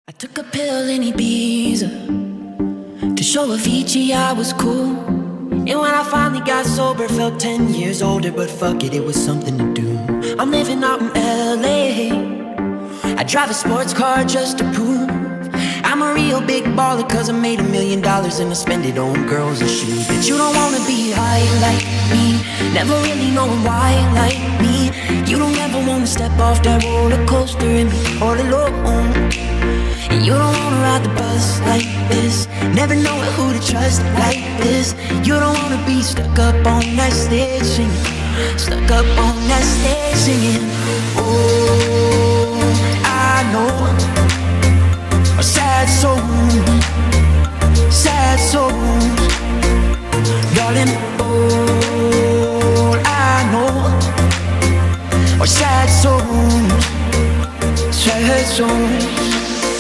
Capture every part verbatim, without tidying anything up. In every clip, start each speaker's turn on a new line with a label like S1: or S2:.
S1: I took a pill in Ibiza to show Avicii I was cool. And when I finally got sober, felt ten years older. But fuck it, it was something to do. I'm living out in L A. I drive a sports car just to prove I'm a real big baller, cause I made a million dollars and I spend it on girls and shoes. But you don't wanna be high like me, never really knowing why like me. You don't ever wanna step off that roller coaster and be all alone. And you don't wanna ride the bus like this, never knowing who to trust like this. You don't wanna be stuck up on that stage singing, stuck up on that stage singing. Oh, I know a sad soul, sad souls, darling. All I know are sad souls, sad souls.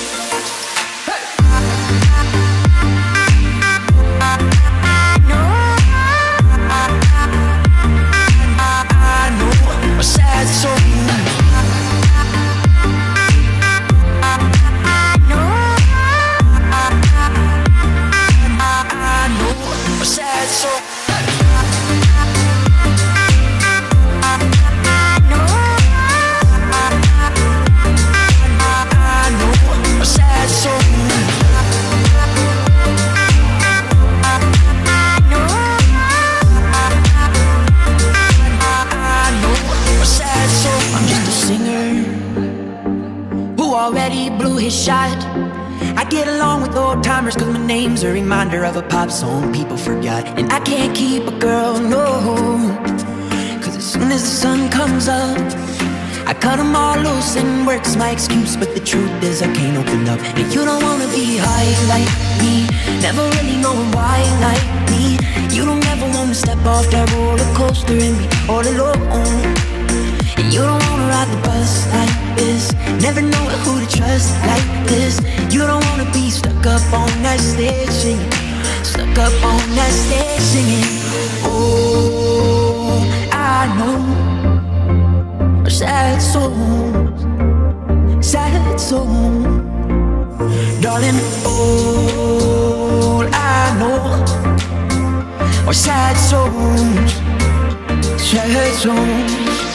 S1: Already blew his shot. I get along with old timers cause my name's a reminder of a pop song people forgot. And I can't keep a girl, no, cause as soon as the sun comes up, I cut them all loose and work's my excuse. But the truth is I can't open up. And you don't wanna be high like me, never really knowing why like me. You don't ever wanna step off that roller coaster and be all alone. And you don't wanna ride the bus like this, never knowing who to trust like this. You don't wanna be stuck up on that stage singing, stuck up on that stage singing. Oh, I know sad souls, sad souls, darling. All I know are sad souls, sad souls.